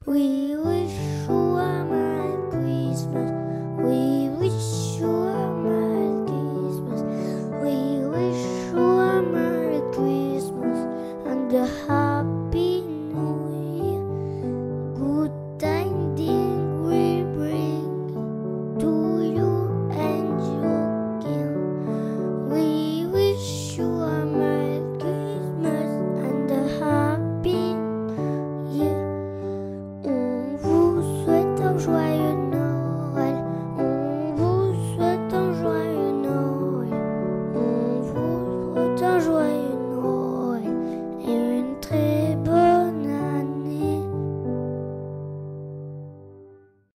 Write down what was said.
We wish you a Merry Christmas. We wish you a Merry Christmas. We wish you a Merry Christmas and a